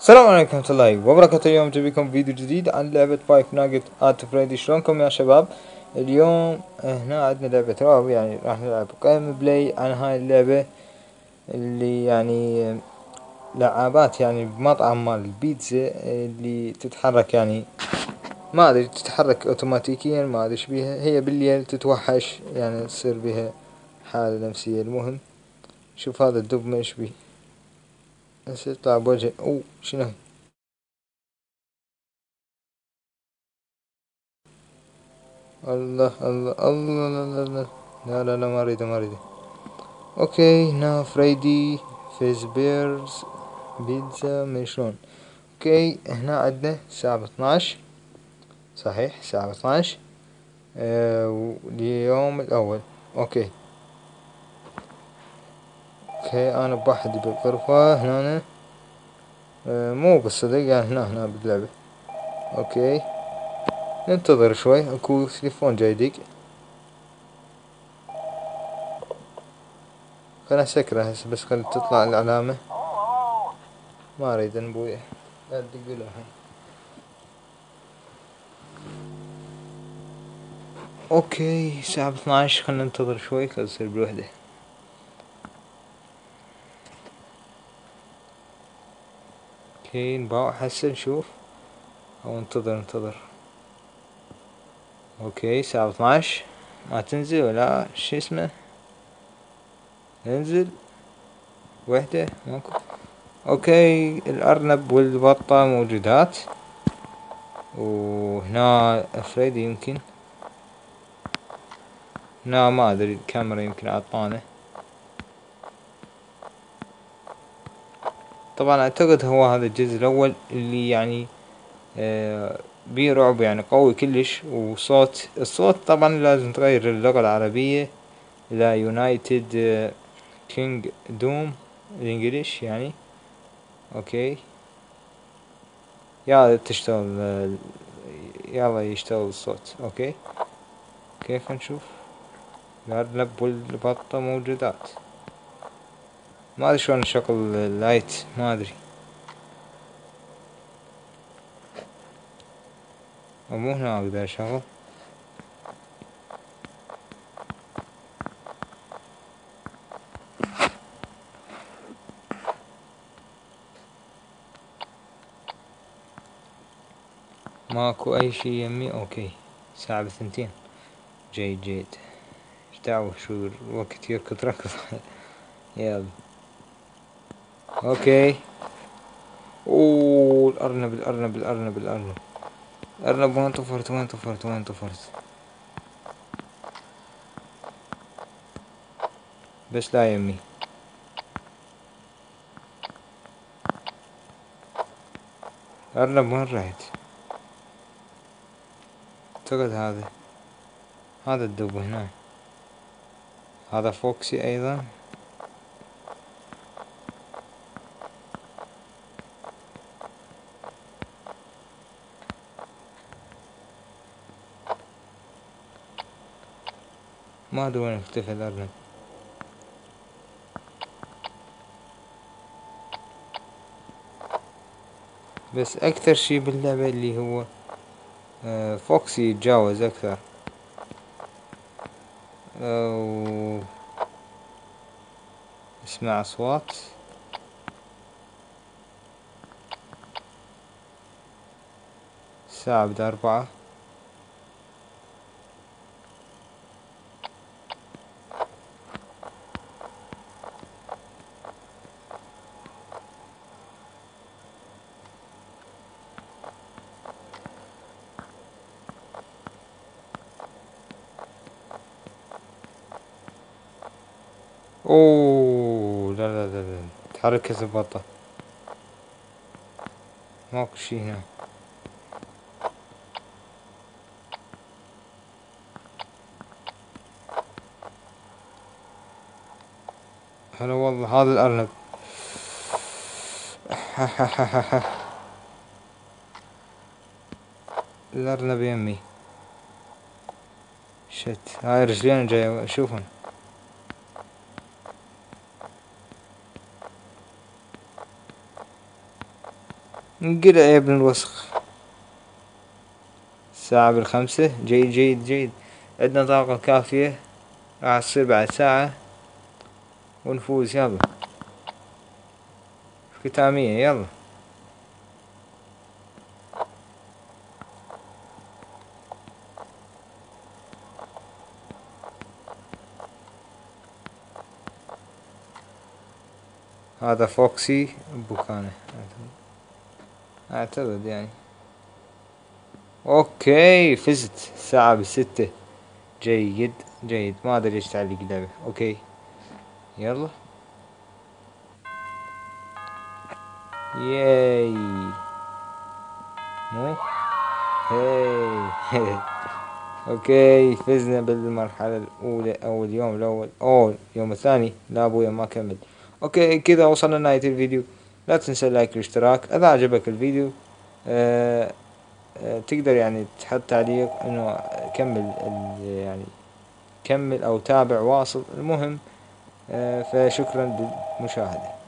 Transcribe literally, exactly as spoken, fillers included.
السلام عليكم ورحمة الله وبركاته. اليوم جايبكم فيديو جديد عن لعبة فايف ناجت ات فريدي. شلونكم يا شباب؟ اليوم هنا عندنا لعبة رعب، يعني راح نلعب قائمة بلاي عن هاي اللعبة اللي يعني لعابات يعني بمطعم مال البيتزا اللي تتحرك، يعني ما ادري تتحرك اوتوماتيكيا، ما ادري ايش بيها. هي بالليل تتوحش، يعني تصير بها حالة نفسية. المهم شوف هذا الدب ما ايش بيه، بس يطلع بوجهه. اوه شنو هي؟ الله الله الله لا لا لا لا لا ما اريده ما اريده. اوكي هنا فريدي فيزبيرز بيتزا من شلون. اوكي هنا عندنا الساعة اثناش، صحيح الساعة اثناش آه اليوم الاول. اوكي اوكي انا بوحدي بالغرفة هنا، آه مو بالصدق يعني هنا هنا باللعبة. اوكي ننتظر شوي، اكو تليفون جاي يدق، خلنا اسكره هسه بس خلي تطلع العلامة. ما اريد انبويه، لا تدق له الحين. اوكي الساعة اثناش، خلنا ننتظر شوي خل تصير بالوحدة. اوكي نباوع هسه نشوف او ننتظر ننتظر. اوكي الساعة اثناش ما تنزل ولا شي اسمه، ننزل وحدة ماكو. اوكي الارنب والبطة موجودات، وهنا فريدي يمكن هنا ما ادري، الكاميرا يمكن عطانه. طبعا اعتقد هو هذا الجزء الاول اللي يعني آه بيه رعب يعني قوي كلش. وصوت الصوت طبعا لازم تغير اللغة العربية الى يونايتد كينج دوم الانجليش يعني. اوكي يلا تشتغل، يلا يشتغل الصوت. اوكي كيف نشوف الارنب والبطة موجودات. ما ادري شلون نشغل اللايت، ما ادري، مو هنا اقدر اشغل. ماكو اي شي يمي. اوكي ساعة بثنتين، جيد جيد. ايش دعوة شو الوقت يركض ركض يلا اوكي. اوه الارنب الارنب الارنب الارنب الارنب وين طفرت وين طفرت وين طفرت؟ بس لا يمي. الارنب وين رحت؟ اعتقد هذا هذا الدب هنا، هذا فوكسي ايضا. ما ادري وين اختفى الارنب. بس اكثر شي باللعبة اللي هو آه فوكسي يتجاوز اكثر. آه اسمع اصوات. الساعة بدها اربعة. اوه لا لا لا لا تحركت البطة، ماكو شي هنا. هلا والله هذا الارنب الارنب يمي. شت هاي رجلين جاي اشوفهم. انقلع يا ابن الوسخ. الساعة بالخمسة. جيد جيد جيد. عندنا طاقة كافية، راح تصير بعد ساعة ونفوز. يلا ختامية يلا. هذا فوكسي بوكانه اعتقد يعني. اوكي فزت. ساعة بستة. جيد جيد. ما ادري ليش تعلق اللعبة. اوكي يلا. ياي مو هاي. اوكي فزنا بالمرحلة الاولى او اليوم الاول او اليوم الثاني. لا ابويا ما كمل. اوكي كذا وصلنا لنهاية الفيديو. لا تنسى اللايك والاشتراك اذا عجبك الفيديو. آه آه تقدر يعني تحط تعليق انه كمل يعني كمل او تابع واصل. المهم آه فشكرا للمشاهدة.